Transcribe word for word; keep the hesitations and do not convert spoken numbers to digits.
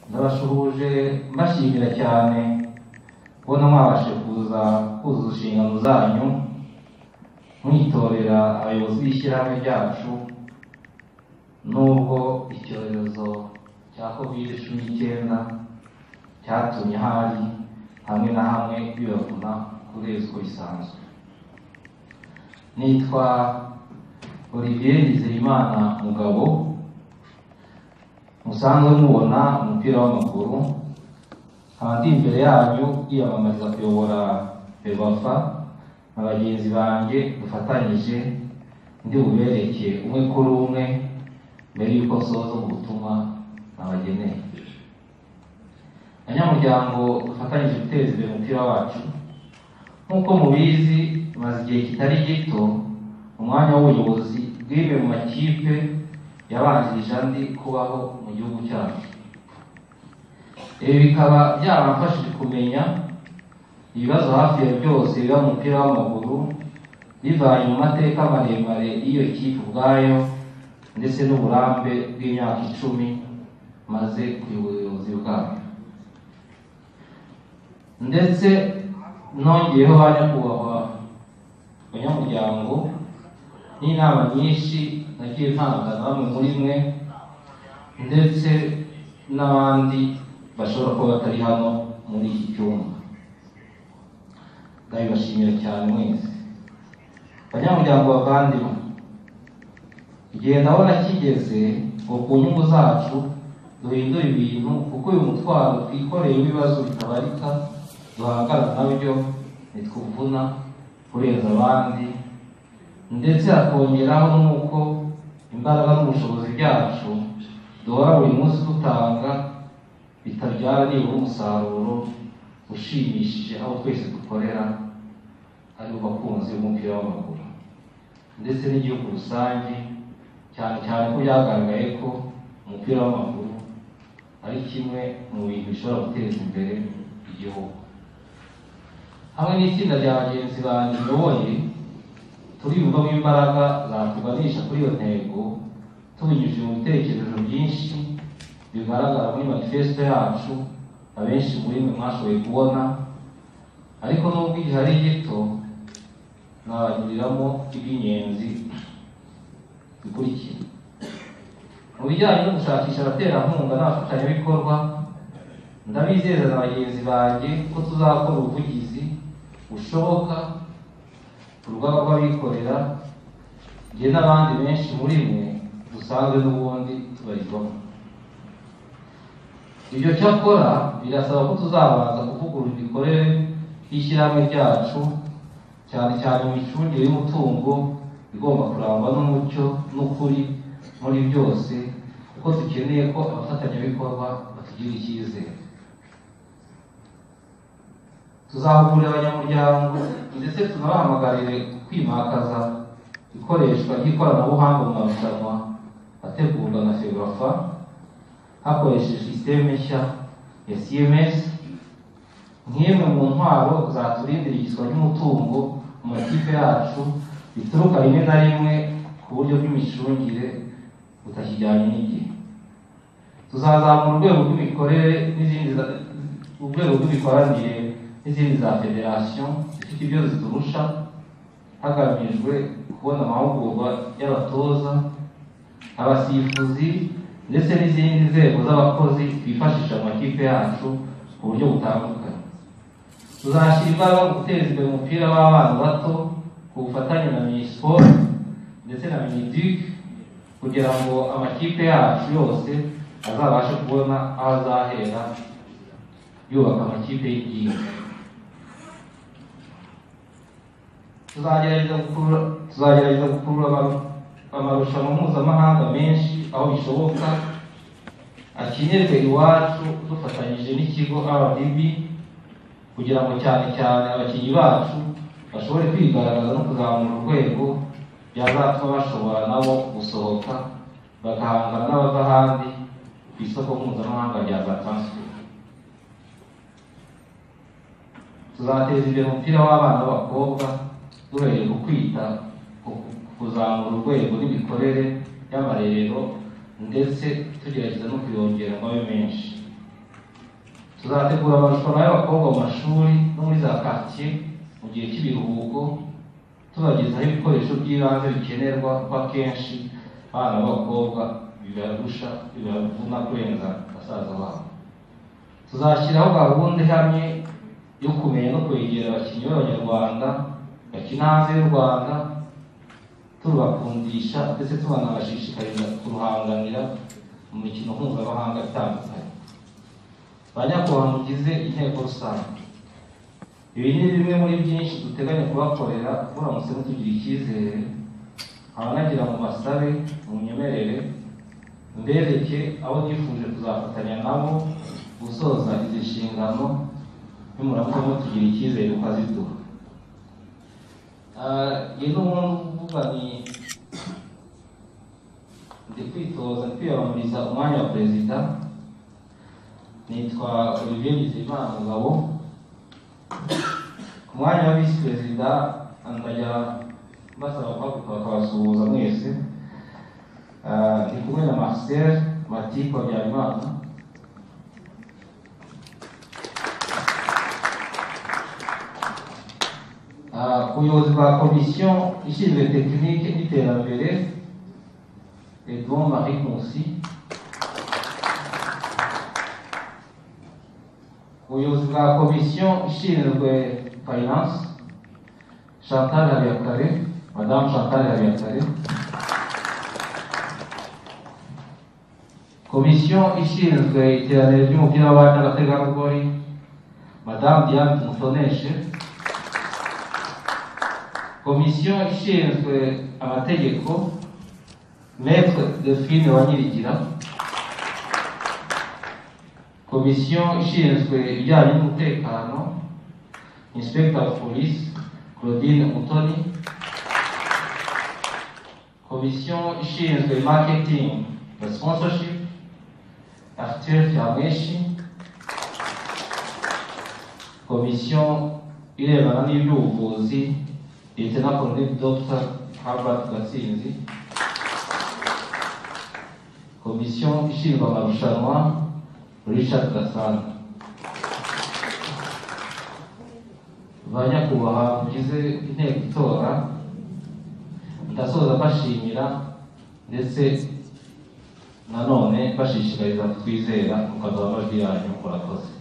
ndabashuhuje mbashimira cyane kubona mwabashe kuza kuzuza inshingano zanyu mwitorera abayobozi b'ishyirahamwe ryacu nubwo icyorezo cya covid cumi n'icyenda cyatumye hari hamwe na hamwe bibavuna kurenza uko bisanzwe. Nitwa Olivier Nizeyimana Mugabo, musanzwe mubona umupira w'amaguru, kandi imbere yanyu yiyamamariza kuyobora Ferwafa na bagenzi banjye dufatanyije ndi bubereke umwe kuri umwe mbere y'uko nsoza ubutumwa nabageneye. Abanyamuryango dufatanyije guteza imbere umupira wacu, nk'uko mubizi maze igihe kitari gito umwanya w'ubuyobozi bw'imwe mu makipe yabanjirije andi kubaho mu gihugu cyacu. Ibi bikaba byarafashije kumenya ibibazo hafi ya byose biba mu mupira w'amaguru bivanye mu mateka maremare y'iyo kipe ubwayo ndetse n'uburambe bw'imyaka icumi maze ku buyobozi bwayo. Ndetse nongeyeho ba nyakubahwa abanyamuryango n'inama nyinshi nagiye ntanga na bamwe muri mwe ndetse n'abandi bashobora kuba batari hano muri iki cyumba. Ndabibashimira cyane mwese. Abanyamuryango bavandimwe, igihe ndabona kigeze ngo ku nyungu zacu duhindura ibintu, kuko uyu mutwaro twikoreye w'ibibazo bitabarika duhangana nabyo nitwuvuna kurenza abandi, ndetse hakongeraho n'uko imbaraga n'ubushobozi byacu duhora buri munsi dutanga bitabyara nibura umusaruro ushimishije aho twese dukorera ari abakunzi b'umupira w'amaguru ndetse n'igihugu rusange, cyane cyane ko byagaragaye ko umupira w'amaguru ari kimwe mu bintu bishobora guteza imbere igihugu. Hamwe n'itsinda rya bagenzi banjye nyoboye turiyumvamo imbaraga zatuganisha kuri iyo ntego tubinyujije mu bitekerezo byinshi bigaragara muri manifesto yacu abenshi muri mwe mwashoboye kubona, ariko nubwo igihe ari gito nabagiriramo iby'ingenzi bikurikira. Mu bijyanye no gushakisha abaterankunga n'abafatanyabikorwa, ndabizeza na bagenzi banjye ko tuzakora ubuvugizi bushoboka ku rugaga rw'abikorera njye n'abandi benshi muri mwe dusanzwe n'ubundi tubarizwamo. Ibyo cyakora birasaba ko tuzabanza kuvugurura imikorere y'ishyirahamwe ryacu, cyane cyane mu micungire y'umutungo igomba kurangwa n'umucyo n'ukuri muri byose, kuko dukeneye ko abafatanyabikorwa batugira icyizere. Tuzahugurira abanyamuryango ndetse tunabahamagarire kwimakaza ikoreshwa ry'ikoranabuhanga mu marushanwa ategurwa na Ferwafa hakoresheje sisiteme nshya ya C M S nk'imwe mu ntwaro zaturindira igizwa ry'umutungo mu makipe yacu bituruka rimwe na rimwe ku buryo bw'imicungire butakijyanye n'igihe. Tuzazamura urwego rw'imikorere n'izindi urwego rw'imikoranire n'izindi za federasiyo zifite ibyo ziturusha, hagamijwe kubona amahugurwa y'abatoza, abasifuzi ndetse n'izindi nzego z'abakozi twifashisha mu makipe yacu ku buryo butandukanye. Tuzashyira imbaraga mu guteza imbere umupira w'abana bato ku bufatanye na Minisiporo ndetse na Miniduc kugira ngo amakipe yacu yose azabashe kubona aho azahera yubaka amakipe y'igihugu. Tuzagerageza gukurura tuzagerageza gukurura amarushanwa mpuzamahanga menshi aho bishoboka akinirwe iwacu dufatanyije n'ikigo R D B kugira ngo cyane cyane abakinnyi bacu bashobore kwigaragaza no kuzamura urwego byazatuma bashobora nabo gusohoka bagahangana n'abava ahandi ku isoko mpuzamahanga rya za transfer. Tuzateza imbere umupira w'abana b'abakobwa duhereye ku kwita kuzamura urwego n'imikorere y'amarerero ndetse tugerageza no kuyongera ngo abe menshi. tuzategura amarushanwa y'abakobwa mu mashuri no muri za quartier mu gihe cy'ibiruhuko, tubagezaho ibikoresho by'ibanze bikenerwa kuko akenshi abana b'abakobwa bibarusha bibavuna kurenza basaza babo. Tuzashyiraho gahunda ihamye yo kumenya no kwegera abakinnyi b'Abanyarwanda bakina hanze y'u Rwanda, turubakundisha ndetse tubanabashishikariza kuruhanganira mu mikino mpuzamahanga itandukanye. Banyakubahwa mugize inteko rusange, ibi ni bimwe muri byinshi duteganya kubakorera muramutse mutugira icyizere. Abanagira mu basabe mu nyemerere mbereke abo nifuje kuzafatanya nabo gusoza izi nshingano nimuramuka mutugira icyizere ukaziduha. Yeno uvuga ni ndi kwitoza kwiyamamariza umwanya wa perezida. Nitwa Olivier Nizeyimana Mugabo. Ku mwanya wa visi perezida ndajya basaba kwaguka bakabasuhuza mwese. Ndi kumwe na Marcel Matiko Habyarimana. Ubuyobozi bwa komisiyo ishinzwe tekinike n'iterambere, Edmond Marie Nkusi. Ubuyobozi bwa komisiyo ishinzwe finance, Chantal Habiyakare, Madame Chantal Habiyakare. Komisiyo ishinzwe iterambere ry'umupira w'abana n'abategarugori, Madame Diane Mutoneshe. Komisiyo ishinzwe amategeko, Maître Delphine Wanyirigira. Komisiyo ishinzwe ibijyanye n'umutekano, Inspector of Police Claudine Mutoni. Komisiyo ishinzwe marketing na sponsorship, Arthur Kiramweshi. Komisiyo irebana n'iby'ubuvuzi, Lieutenant Colonel Doctor Herbert Gatsinzi. Komisiyo ishinzwe amarushanwa, Richard Gasana. Banyakubahwa mugize inteko itora, ndasoza mbashimira ndetse nanone bashishikariza kutwizera mukaduha amajwi yanyu. Murakoze.